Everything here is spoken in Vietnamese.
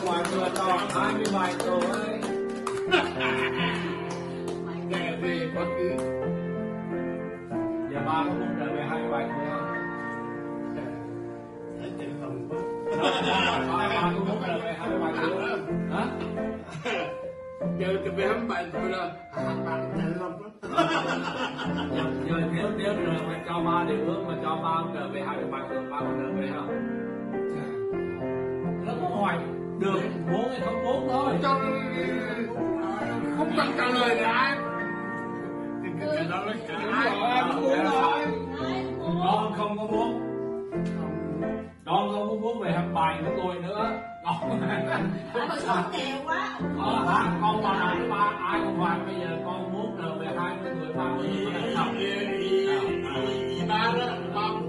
ngoài vừa to 27 tuổi. Nghe về quá khứ. Giờ ba có muốn trở về 27 tuổi không? Thấy chữ hồng quá. Ba có muốn trở về 27 tuổi không? Hả? Giờ cái về 27 tuổi là bạn chạy lòng quá. Giờ nếu rồi mà cho ba điều ước mà cho ba trở về 27 tuổi ba còn trở về không? Nó có hỏi được muốn hay không muốn thôi. Cho không cần trả lời là ai. Thì cái đó là cả ai. Em muốn thôi. Con không có muốn. Con không có muốn về học bài của tôi nữa. Con Con nghèo quá. con mà ai không phải bây giờ con muốn trở về 20 tuổi 30 tuổi là không. Ba đó, ba